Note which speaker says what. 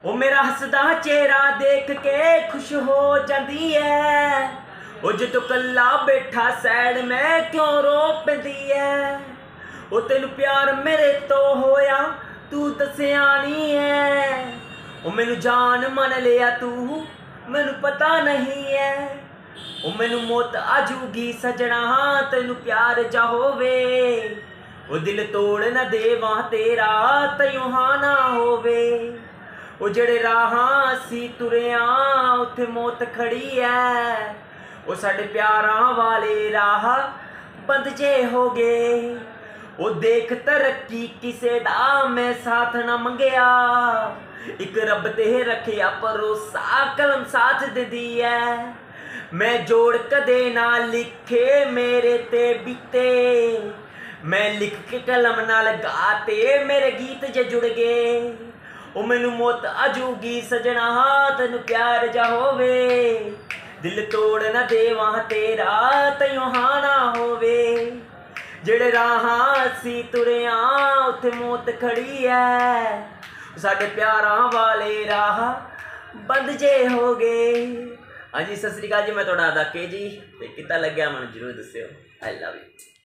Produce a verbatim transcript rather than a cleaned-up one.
Speaker 1: ओ मेरा हसदा चेहरा देख के खुश हो जाती है। ओ जो कला बैठा सैड में क्यों रो पैंदी है। ओ तेनू प्यार मेरे तो होया तू दसिया नहीं है। ओ मैनू जान मन लिया तू मैनू पता नहीं है। ओ मैनू मौत आजूगी सजना तेनू प्यार जा होवे। ओ दिल तोड़ न देवा तेरा तैयों हाँ ना होवे। ओ जेड़े राहां सी तुरिया उत्थे मौत खड़ी है। ओ साडे प्यारां वाले राह बंद जे हो गए। ओ देख तरक्की किसे दा मैं साथ ना मंगया। एक रब ते रखिया भरोसा कलम साथ दिंदी है। मैं जोड़ कदे ना लिखे मेरे ते बीते। मैं लिख के कलम नाल गाते मेरे गीत जे जुड़ गए। ओ मैनू मौत आजूगी सजना तेनू प्यार जा होवे। दिल तोड़ न देवा तेरा तैयों हाँ ना होवे। जेड़े राहां सी तुरिया उत्थे मौत खड़ी है। साडे प्यारां वाले राह बंद जे हो गए। हाँ जी सत श्री अकाल जी, मैं तुहाडा अदा के जी ते किद्दां लग्या मैनूं जरूर दस्सिओ। I love you.